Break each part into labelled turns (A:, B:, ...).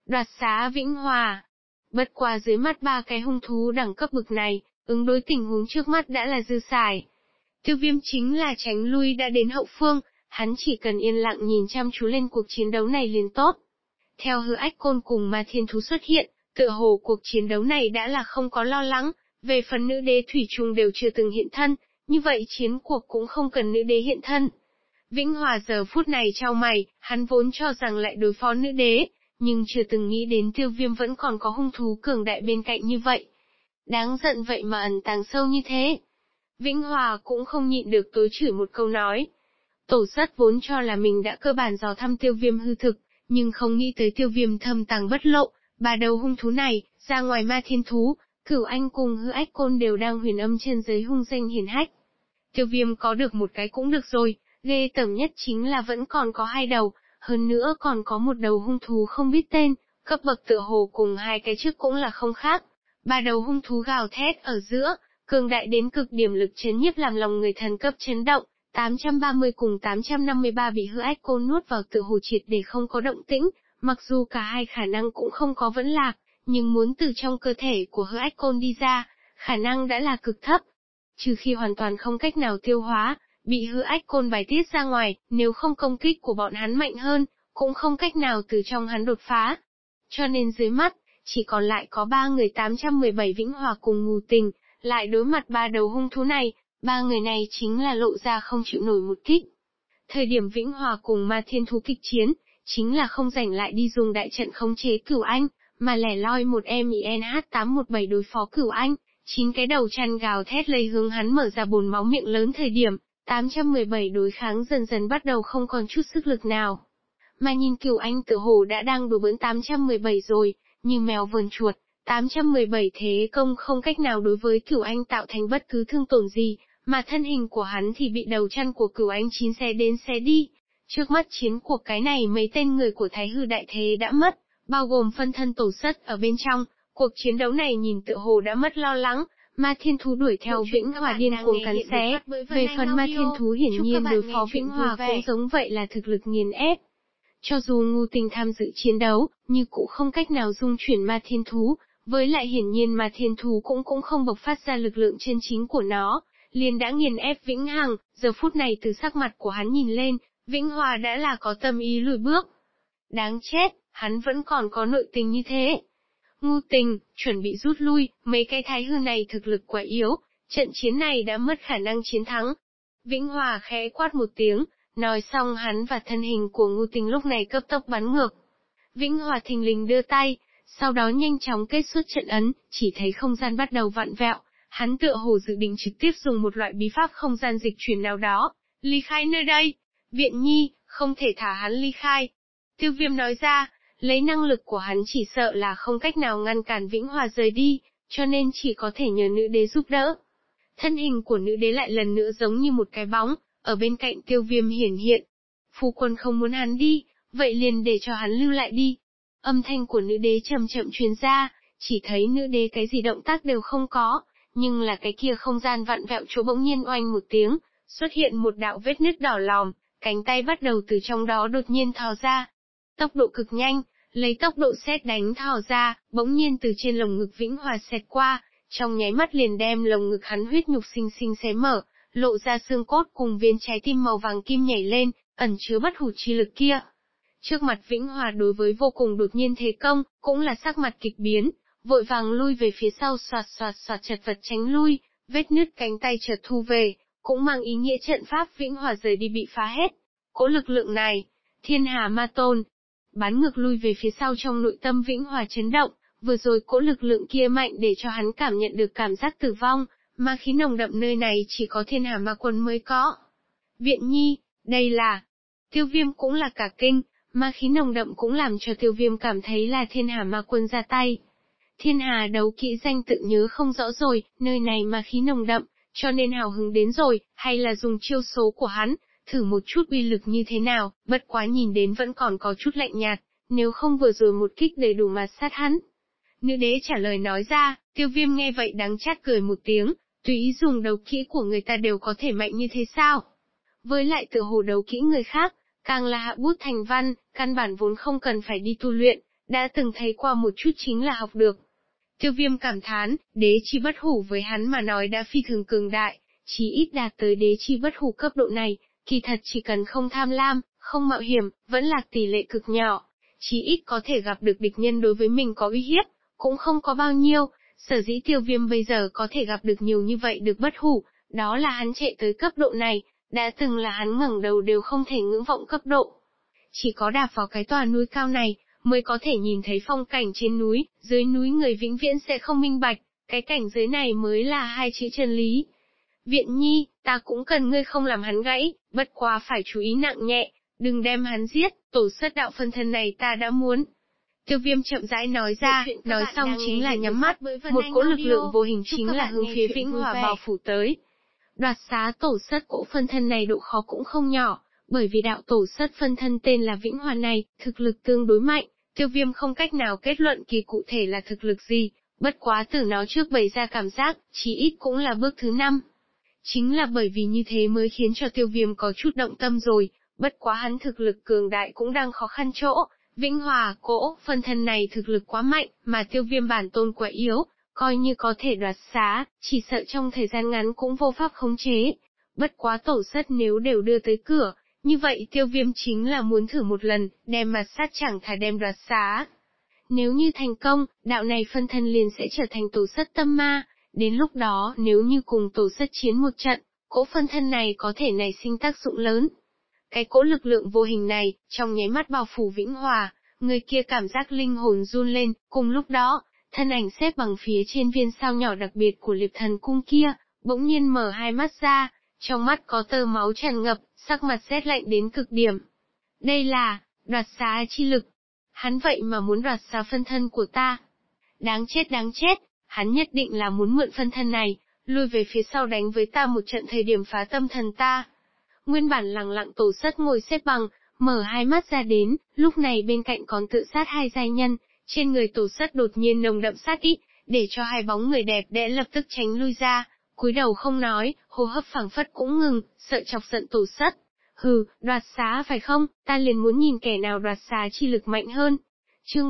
A: Đoạt xá Vĩnh Hòa. Bất quá dưới mắt ba cái hung thú đẳng cấp bực này, ứng đối tình huống trước mắt đã là dư xài. Tiêu Viêm chính là tránh lui đã đến hậu phương, hắn chỉ cần yên lặng nhìn chăm chú lên cuộc chiến đấu này liền tốt. Theo Hư Ách Côn cùng Ma Thiên Thú xuất hiện, tựa hồ cuộc chiến đấu này đã là không có lo lắng, về phần nữ đế thủy chung đều chưa từng hiện thân, như vậy chiến cuộc cũng không cần nữ đế hiện thân. Vĩnh Hòa giờ phút này chau mày, hắn vốn cho rằng lại đối phó nữ đế, nhưng chưa từng nghĩ đến Tiêu Viêm vẫn còn có hung thú cường đại bên cạnh như vậy. Đáng giận vậy mà ẩn tàng sâu như thế. Vĩnh Hòa cũng không nhịn được tối chửi một câu nói. Tổ Sắt vốn cho là mình đã cơ bản dò thăm Tiêu Viêm hư thực, nhưng không nghĩ tới Tiêu Viêm thâm tàng bất lộ, ba đầu hung thú này, ra ngoài Ma Thiên Thú, Cửu Anh cùng Hư Ách Côn đều đang huyền âm trên giới hung danh hiển hách. Tiêu Viêm có được một cái cũng được rồi, ghê tởm nhất chính là vẫn còn có hai đầu, hơn nữa còn có một đầu hung thú không biết tên, cấp bậc tựa hồ cùng hai cái trước cũng là không khác. Ba đầu hung thú gào thét ở giữa, cường đại đến cực điểm lực chấn nhiếp làm lòng người thần cấp chấn động, 830 cùng 853 bị Hư Ách Côn nuốt vào tựa hồ triệt để không có động tĩnh, mặc dù cả hai khả năng cũng không có vẫn lạc, nhưng muốn từ trong cơ thể của Hư Ách Côn đi ra, khả năng đã là cực thấp. Trừ khi hoàn toàn không cách nào tiêu hóa, bị Hư Ách Côn bài tiết ra ngoài, nếu không công kích của bọn hắn mạnh hơn, cũng không cách nào từ trong hắn đột phá. Cho nên dưới mắt, chỉ còn lại có 3 người 817 Vĩnh Hòa cùng Ngù Tình, lại đối mặt ba đầu hung thú này, ba người này chính là lộ ra không chịu nổi một kích. Thời điểm Vĩnh Hòa cùng Ma Thiên Thú kịch chiến, chính là không rảnh lại đi dùng đại trận khống chế Cửu Anh, mà lẻ loi một em INH817 đối phó Cửu Anh, 9 cái đầu chăn gào thét lấy hướng hắn mở ra bồn máu miệng lớn thời điểm, 817 đối kháng dần dần bắt đầu không còn chút sức lực nào. Mà nhìn Cửu Anh tự hồ đã đang đùa bỡn 817 rồi, như mèo vờn chuột, 817 thế công không cách nào đối với Cửu Anh tạo thành bất cứ thương tổn gì, mà thân hình của hắn thì bị đầu chăn của Cửu Anh chín xé đến xé đi. Trước mắt chiến cuộc cái này mấy tên người của Thái Hư Đại Thế đã mất, bao gồm phân thân Tổ Sắt ở bên trong, cuộc chiến đấu này nhìn tựa hồ đã mất lo lắng. Ma Thiên Thú đuổi theo Vĩnh Hòa điên cuồng cắn xé, về phần Ma Thiên Thú hiển nhiên đối phó Vĩnh Hòa cũng giống vậy là thực lực nghiền ép. Cho dù Ngưu Tình tham dự chiến đấu, nhưng cũng không cách nào dung chuyển Ma Thiên Thú, với lại hiển nhiên Ma Thiên Thú cũng không bộc phát ra lực lượng chân chính của nó, liền đã nghiền ép Vĩnh Hằng, giờ phút này từ sắc mặt của hắn nhìn lên, Vĩnh Hòa đã là có tâm ý lùi bước. Đáng chết, hắn vẫn còn có nội tình như thế. Ngưu Tình, chuẩn bị rút lui, mấy cái Thái Hư này thực lực quá yếu, trận chiến này đã mất khả năng chiến thắng. Vĩnh Hòa khẽ quát một tiếng, nói xong hắn và thân hình của Ngưu Tình lúc này cấp tốc bắn ngược. Vĩnh Hòa thình lình đưa tay, sau đó nhanh chóng kết xuất trận ấn, chỉ thấy không gian bắt đầu vặn vẹo, hắn tựa hồ dự định trực tiếp dùng một loại bí pháp không gian dịch chuyển nào đó, ly khai nơi đây. Viện Nhi, không thể thả hắn ly khai. Tiêu Viêm nói ra, lấy năng lực của hắn chỉ sợ là không cách nào ngăn cản Vĩnh Hòa rời đi, cho nên chỉ có thể nhờ nữ đế giúp đỡ. Thân hình của nữ đế lại lần nữa giống như một cái bóng, ở bên cạnh Tiêu Viêm hiển hiện. Phu quân không muốn hắn đi, vậy liền để cho hắn lưu lại đi. Âm thanh của nữ đế chậm chậm truyền ra, chỉ thấy nữ đế cái gì động tác đều không có, nhưng là cái kia không gian vặn vẹo chỗ bỗng nhiên oanh một tiếng, xuất hiện một đạo vết nứt đỏ lòm, cánh tay bắt đầu từ trong đó đột nhiên thò ra. Tốc độ cực nhanh, lấy tốc độ sét đánh thò ra, bỗng nhiên từ trên lồng ngực Vĩnh Hòa xẹt qua, trong nháy mắt liền đem lồng ngực hắn huyết nhục xinh xinh xé mở, lộ ra xương cốt cùng viên trái tim màu vàng kim nhảy lên, ẩn chứa bất hủ chi lực kia. Trước mặt Vĩnh Hòa đối với vô cùng đột nhiên thế công, cũng là sắc mặt kịch biến, vội vàng lui về phía sau xoạt xoạt xoạt chật vật tránh lui, vết nứt cánh tay chợt thu về, cũng mang ý nghĩa trận pháp Vĩnh Hòa rời đi bị phá hết. Cỗ lực lượng này, Thiên Hà Ma Tôn, bắn ngược lui về phía sau trong nội tâm Vĩnh Hòa chấn động, vừa rồi cỗ lực lượng kia mạnh để cho hắn cảm nhận được cảm giác tử vong, ma khí nồng đậm nơi này chỉ có Thiên Hà Ma Quân mới có. Viện Nhi, đây là... Tiêu Viêm cũng là cả kinh, ma khí nồng đậm cũng làm cho Tiêu Viêm cảm thấy là Thiên Hà Ma Quân ra tay. Thiên Hà đấu kỹ danh tự nhớ không rõ rồi, nơi này ma khí nồng đậm, cho nên hào hứng đến rồi, hay là dùng chiêu số của hắn, thử một chút uy lực như thế nào, bất quá nhìn đến vẫn còn có chút lạnh nhạt, nếu không vừa rồi một kích đầy đủ mà sát hắn. Nữ đế trả lời nói ra, Tiêu Viêm nghe vậy đắng chát cười một tiếng, tùy ý dùng đấu kỹ của người ta đều có thể mạnh như thế sao? Với lại tự hồ đấu kỹ người khác, càng là hạ bút thành văn, căn bản vốn không cần phải đi tu luyện, đã từng thấy qua một chút chính là học được. Tiêu Viêm cảm thán, đế chi bất hủ với hắn mà nói đã phi thường cường đại, chí ít đạt tới đế chi bất hủ cấp độ này, kỳ thật chỉ cần không tham lam, không mạo hiểm, vẫn là tỷ lệ cực nhỏ, chí ít có thể gặp được địch nhân đối với mình có uy hiếp, cũng không có bao nhiêu, sở dĩ Tiêu Viêm bây giờ có thể gặp được nhiều như vậy được bất hủ, đó là hắn chạy tới cấp độ này, đã từng là hắn ngẩng đầu đều không thể ngưỡng vọng cấp độ. Chỉ có đạp vào cái tòa núi cao này, mới có thể nhìn thấy phong cảnh trên núi, dưới núi người vĩnh viễn sẽ không minh bạch, cái cảnh giới này mới là hai chữ chân lý. Viện Nhi, ta cũng cần ngươi không làm hắn gãy, bất quá phải chú ý nặng nhẹ, đừng đem hắn giết, tổ xuất đạo phân thân này ta đã muốn. Tiêu Viêm chậm rãi nói ra, nói xong chính là nhắm mắt, một cỗ lực lượng vô hình chính là hướng phía Vĩnh Hòa bao phủ tới. Đoạt xá tổ xuất cỗ phân thân này độ khó cũng không nhỏ, bởi vì đạo tổ xuất phân thân tên là Vĩnh Hòa này, thực lực tương đối mạnh, Tiêu Viêm không cách nào kết luận kỳ cụ thể là thực lực gì, bất quá từ nó trước bày ra cảm giác, chí ít cũng là bước thứ 5. Chính là bởi vì như thế mới khiến cho Tiêu Viêm có chút động tâm rồi, bất quá hắn thực lực cường đại cũng đang khó khăn chỗ, Vĩnh Hòa, cỗ, phân thân này thực lực quá mạnh, mà Tiêu Viêm bản tôn quá yếu, coi như có thể đoạt xá, chỉ sợ trong thời gian ngắn cũng vô pháp khống chế. Bất quá tổ sất nếu đều đưa tới cửa, như vậy Tiêu Viêm chính là muốn thử một lần, đem mặt sát chẳng thà đem đoạt xá. Nếu như thành công, đạo này phân thân liền sẽ trở thành tổ sất tâm ma, đến lúc đó nếu như cùng tổ sất chiến một trận, cỗ phân thân này có thể nảy sinh tác dụng lớn. Cái cỗ lực lượng vô hình này, trong nháy mắt bao phủ Vĩnh Hòa, người kia cảm giác linh hồn run lên, cùng lúc đó, thân ảnh xếp bằng phía trên viên sao nhỏ đặc biệt của liệp thần cung kia, bỗng nhiên mở hai mắt ra, trong mắt có tơ máu tràn ngập, sắc mặt rét lạnh đến cực điểm. Đây là, đoạt xá chi lực. Hắn vậy mà muốn đoạt xá phân thân của ta. Đáng chết, hắn nhất định là muốn mượn phân thân này, lui về phía sau đánh với ta một trận thời điểm phá tâm thần ta. Nguyên bản lặng lặng tổ sất ngồi xếp bằng, mở hai mắt ra đến, lúc này bên cạnh còn tự sát hai giai nhân, trên người tổ sất đột nhiên nồng đậm sát ý, để cho hai bóng người đẹp đẽ lập tức tránh lui ra, cúi đầu không nói, hô hấp phảng phất cũng ngừng, sợ chọc giận tổ sất. Hừ, đoạt xá phải không, ta liền muốn nhìn kẻ nào đoạt xá chi lực mạnh hơn. Chương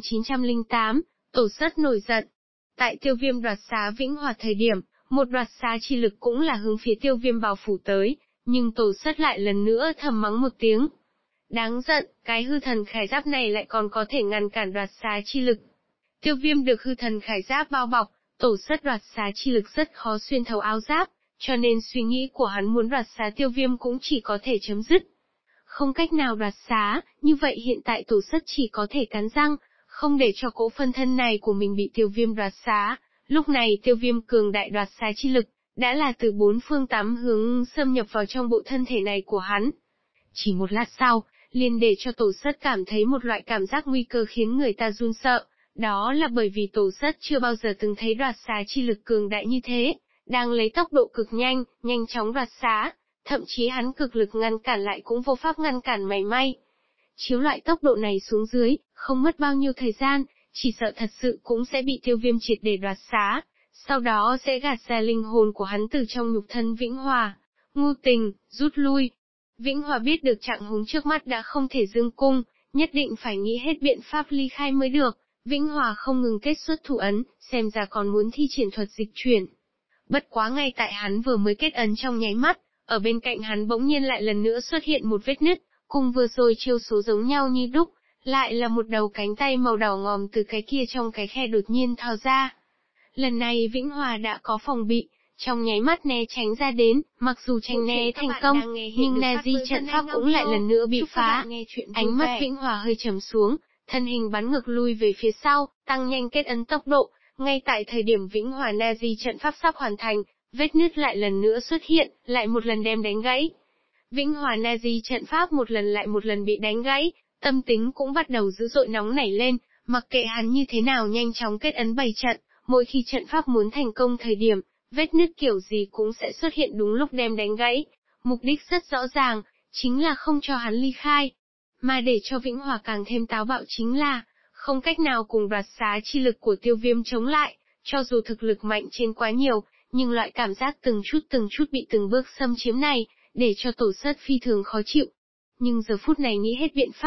A: 3908, tổ sất nổi giận. Tại Tiêu Viêm đoạt xá Vĩnh Hòa thời điểm, một đoạt xá chi lực cũng là hướng phía Tiêu Viêm bao phủ tới, nhưng tổ sất lại lần nữa thầm mắng một tiếng. Đáng giận, cái hư thần khải giáp này lại còn có thể ngăn cản đoạt xá chi lực. Tiêu Viêm được hư thần khải giáp bao bọc, tổ sất đoạt xá chi lực rất khó xuyên thấu áo giáp, cho nên suy nghĩ của hắn muốn đoạt xá Tiêu Viêm cũng chỉ có thể chấm dứt. Không cách nào đoạt xá, như vậy hiện tại tổ sất chỉ có thể cắn răng, không để cho cỗ phân thân này của mình bị Tiêu Viêm đoạt xá. Lúc này Tiêu Viêm cường đại đoạt xá chi lực, đã là từ bốn phương tám hướng xâm nhập vào trong bộ thân thể này của hắn. Chỉ một lát sau, liền để cho tổ sất cảm thấy một loại cảm giác nguy cơ khiến người ta run sợ, đó là bởi vì tổ sất chưa bao giờ từng thấy đoạt xá chi lực cường đại như thế, đang lấy tốc độ cực nhanh, nhanh chóng đoạt xá, thậm chí hắn cực lực ngăn cản lại cũng vô pháp ngăn cản mảy may. Chiếu loại tốc độ này xuống dưới, không mất bao nhiêu thời gian, chỉ sợ thật sự cũng sẽ bị Tiêu Viêm triệt để đoạt xá, sau đó sẽ gạt ra linh hồn của hắn từ trong nhục thân Vĩnh Hòa. Ngu tình, rút lui. Vĩnh Hòa biết được trạng huống trước mắt đã không thể dương cung, nhất định phải nghĩ hết biện pháp ly khai mới được. Vĩnh Hòa không ngừng kết xuất thủ ấn, xem ra còn muốn thi triển thuật dịch chuyển. Bất quá ngay tại hắn vừa mới kết ấn trong nháy mắt, ở bên cạnh hắn bỗng nhiên lại lần nữa xuất hiện một vết nứt, cùng vừa rồi chiêu số giống nhau như đúc, lại là một đầu cánh tay màu đỏ ngòm từ cái kia trong cái khe đột nhiên thò ra. Lần này Vĩnh Hòa đã có phòng bị, trong nháy mắt né tránh ra đến, mặc dù tránh né thành công, nhưng Nazi trận pháp cũng lại lần nữa bị phá. Ánh mắt Vĩnh Hòa hơi trầm xuống, thân hình bắn ngược lui về phía sau, tăng nhanh kết ấn tốc độ. Ngay tại thời điểm Vĩnh Hòa Nazi trận pháp sắp hoàn thành, vết nứt lại lần nữa xuất hiện, lại một lần đem đánh gãy. Vĩnh Hòa Nazi trận pháp một lần lại một lần bị đánh gãy, tâm tính cũng bắt đầu dữ dội nóng nảy lên, mặc kệ hắn như thế nào nhanh chóng kết ấn bày trận, mỗi khi trận pháp muốn thành công thời điểm, vết nứt kiểu gì cũng sẽ xuất hiện đúng lúc đem đánh gãy. Mục đích rất rõ ràng, chính là không cho hắn ly khai. Mà để cho Vĩnh Hòa càng thêm táo bạo chính là, không cách nào cùng đoạt xá chi lực của Tiêu Viêm chống lại, cho dù thực lực mạnh trên quá nhiều, nhưng loại cảm giác từng chút bị từng bước xâm chiếm này, để cho tổ sất phi thường khó chịu. Nhưng giờ phút này nghĩ hết biện pháp,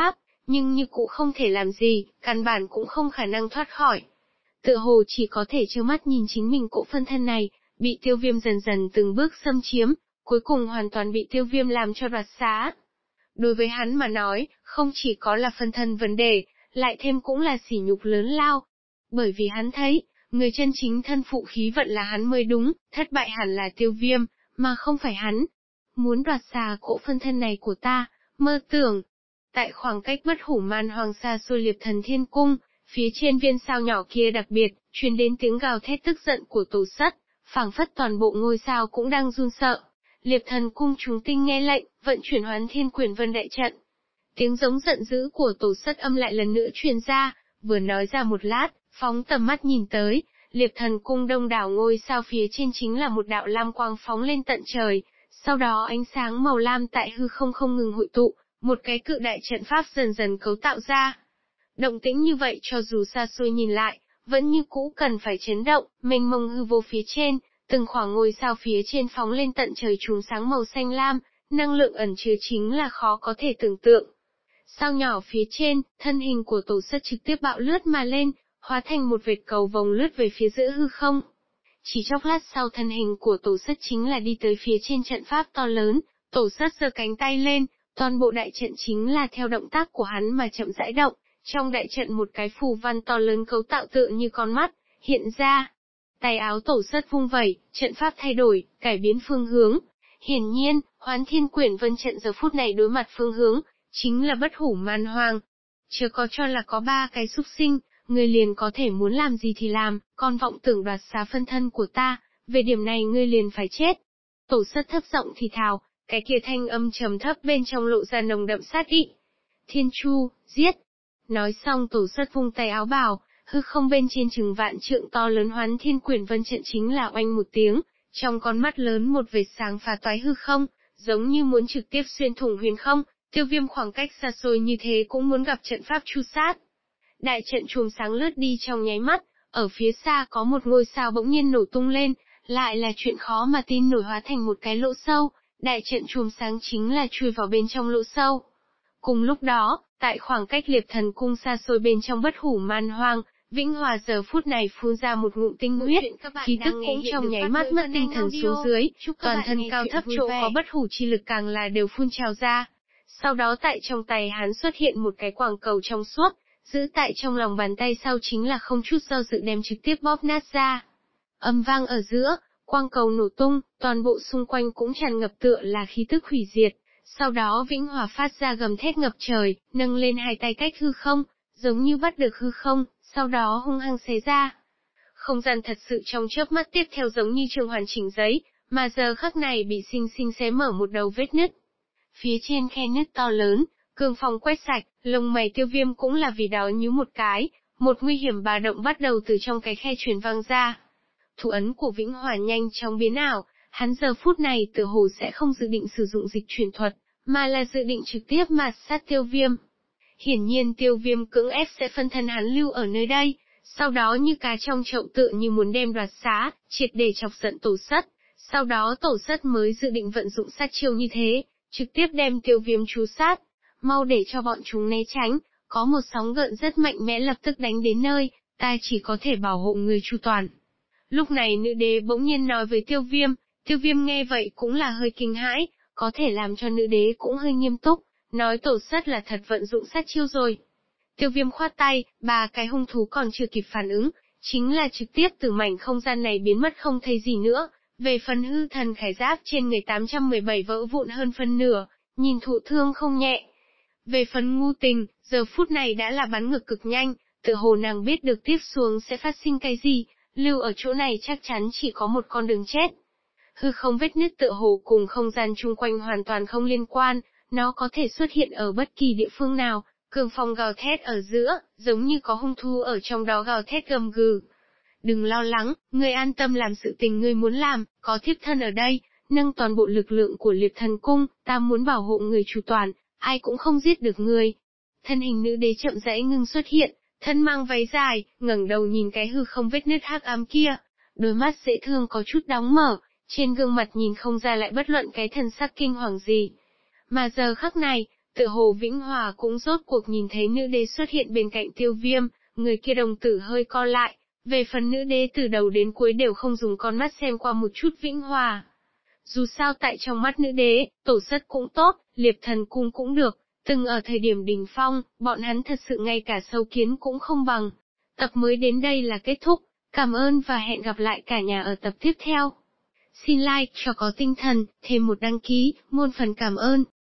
A: nhưng như cũ không thể làm gì, căn bản cũng không khả năng thoát khỏi. Tựa hồ chỉ có thể trơ mắt nhìn chính mình cỗ phân thân này, bị Tiêu Viêm dần dần từng bước xâm chiếm, cuối cùng hoàn toàn bị Tiêu Viêm làm cho đoạt xá. Đối với hắn mà nói, không chỉ có là phân thân vấn đề, lại thêm cũng là sỉ nhục lớn lao. Bởi vì hắn thấy, người chân chính thân phụ khí vận là hắn mới đúng, thất bại hẳn là Tiêu Viêm, mà không phải hắn. Muốn đoạt xá cỗ phân thân này của ta, mơ tưởng. Tại khoảng cách bất hủ man hoàng xa xôi Liệp Thần Thiên Cung, phía trên viên sao nhỏ kia đặc biệt, truyền đến tiếng gào thét tức giận của Tổ Sắt, phảng phất toàn bộ ngôi sao cũng đang run sợ. Liệp Thần Cung chúng tinh nghe lệnh, vận chuyển Hoán Thiên Quyển Vân đại trận. Tiếng giống giận dữ của Tổ Sắt âm lại lần nữa truyền ra, vừa nói ra một lát, phóng tầm mắt nhìn tới, Liệp Thần Cung đông đảo ngôi sao phía trên chính là một đạo lam quang phóng lên tận trời, sau đó ánh sáng màu lam tại hư không không ngừng hội tụ, một cái cự đại trận pháp dần dần cấu tạo ra. Động tĩnh như vậy cho dù xa xôi nhìn lại, vẫn như cũ cần phải chấn động, mênh mông hư vô phía trên, từng khoảng ngôi sao phía trên phóng lên tận trời chùm sáng màu xanh lam, năng lượng ẩn chứa chính là khó có thể tưởng tượng. Sao nhỏ phía trên, thân hình của Tổ Sắt trực tiếp bạo lướt mà lên, hóa thành một vệt cầu vồng lướt về phía giữa hư không. Chỉ chốc lát sau thân hình của Tổ Sắt chính là đi tới phía trên trận pháp to lớn, Tổ Sắt giơ cánh tay lên, toàn bộ đại trận chính là theo động tác của hắn mà chậm rãi động. Trong đại trận một cái phù văn to lớn cấu tạo tựa như con mắt, hiện ra. Tay áo Tổ Sắt vung vẩy, trận pháp thay đổi, cải biến phương hướng. Hiển nhiên, Hoán Thiên Quyển Vân trận giờ phút này đối mặt phương hướng, chính là bất hủ man hoàng. Chưa có cho là có ba cái súc sinh, ngươi liền có thể muốn làm gì thì làm, còn vọng tưởng đoạt xá phân thân của ta, về điểm này ngươi liền phải chết. Tổ Sắt thấp giọng thì thào, cái kia thanh âm trầm thấp bên trong lộ ra nồng đậm sát ý. Thiên Chu, giết! Nói xong Tổ Sắt vung tay áo bào, hư không bên trên chừng vạn trượng to lớn Hoán Thiên Quyển Vân trận chính là oanh một tiếng, trong con mắt lớn một vệt sáng phá toái hư không, giống như muốn trực tiếp xuyên thủng huyền không, Tiêu Viêm khoảng cách xa xôi như thế cũng muốn gặp trận pháp chu sát. Đại trận chùm sáng lướt đi trong nháy mắt, ở phía xa có một ngôi sao bỗng nhiên nổ tung lên, lại là chuyện khó mà tin nổi hóa thành một cái lỗ sâu, đại trận chùm sáng chính là chui vào bên trong lỗ sâu. Cùng lúc đó, tại khoảng cách Liệp Thần Cung xa xôi bên trong bất hủ man hoang, Vĩnh Hòa giờ phút này phun ra một ngụm tinh huyết, khí tức cũng trong nháy mắt mất tinh thần xuống dưới, toàn thân cao thấp chỗ có bất hủ chi lực càng là đều phun trào ra. Sau đó tại trong tay hắn xuất hiện một cái quang cầu trong suốt, giữ tại trong lòng bàn tay sau chính là không chút do dự đem trực tiếp bóp nát ra. Âm vang ở giữa, quang cầu nổ tung, toàn bộ xung quanh cũng tràn ngập tựa là khí tức hủy diệt. Sau đó Vĩnh Hòa phát ra gầm thét ngập trời, nâng lên hai tay cách hư không, giống như bắt được hư không, sau đó hung hăng xé ra. Không gian thật sự trong chớp mắt tiếp theo giống như trường hoàn chỉnh giấy, mà giờ khắc này bị xinh xinh xé mở một đầu vết nứt. Phía trên khe nứt to lớn, cương phong quét sạch, lông mày Tiêu Viêm cũng là vì đó nhíu một cái, một nguy hiểm bà động bắt đầu từ trong cái khe truyền vang ra. Thủ ấn của Vĩnh Hòa nhanh chóng biến ảo, hắn giờ phút này tựa hồ sẽ không dự định sử dụng dịch chuyển thuật, mà là dự định trực tiếp mạt sát Tiêu Viêm. Hiển nhiên Tiêu Viêm cưỡng ép sẽ phân thân hắn lưu ở nơi đây, sau đó như cá trong chậu tựa như muốn đem đoạt xá, triệt để chọc giận Tổ Sắt, sau đó Tổ Sắt mới dự định vận dụng sát chiêu như thế, trực tiếp đem Tiêu Viêm tru sát, mau để cho bọn chúng né tránh, có một sóng gợn rất mạnh mẽ lập tức đánh đến nơi, ta chỉ có thể bảo hộ người chu toàn. Lúc này nữ đế bỗng nhiên nói với Tiêu Viêm nghe vậy cũng là hơi kinh hãi, có thể làm cho nữ đế cũng hơi nghiêm túc, nói Tổ Sắt là thật vận dụng sát chiêu rồi. Tiêu Viêm khoát tay, ba cái hung thú còn chưa kịp phản ứng, chính là trực tiếp từ mảnh không gian này biến mất không thấy gì nữa. Về phần hư thần khải giáp trên người 817 vỡ vụn hơn phân nửa, nhìn thụ thương không nhẹ. Về phần Ngu Tình, giờ phút này đã là bắn ngược cực nhanh, tự hồ nàng biết được tiếp xuống sẽ phát sinh cái gì, lưu ở chỗ này chắc chắn chỉ có một con đường chết. Hư không vết nứt tựa hồ cùng không gian chung quanh hoàn toàn không liên quan, nó có thể xuất hiện ở bất kỳ địa phương nào, cường phong gào thét ở giữa, giống như có hung thú ở trong đó gào thét gầm gừ. Đừng lo lắng, ngươi an tâm làm sự tình ngươi muốn làm, có thiếp thân ở đây, nâng toàn bộ lực lượng của Liệp Thần Cung, ta muốn bảo hộ người chu toàn, ai cũng không giết được ngươi. Thân hình nữ đế chậm rãi ngưng xuất hiện, thân mang váy dài, ngẩng đầu nhìn cái hư không vết nứt hắc ám kia, đôi mắt dễ thương có chút đóng mở, trên gương mặt nhìn không ra lại bất luận cái thần sắc kinh hoàng gì. Mà giờ khắc này, Tựa hồ Vĩnh Hòa cũng rốt cuộc nhìn thấy nữ đế xuất hiện bên cạnh Tiêu Viêm, người kia đồng tử hơi co lại. Về phần nữ đế từ đầu đến cuối đều không dùng con mắt xem qua một chút Vĩnh Hòa. Dù sao tại trong mắt nữ đế, tổ sất cũng tốt, liệp thần cung cũng được, từng ở thời điểm đỉnh phong, bọn hắn thật sự ngay cả sâu kiến cũng không bằng. Tập mới đến đây là kết thúc, cảm ơn và hẹn gặp lại cả nhà ở tập tiếp theo. Xin like cho có tinh thần, thêm một đăng ký, muôn phần cảm ơn.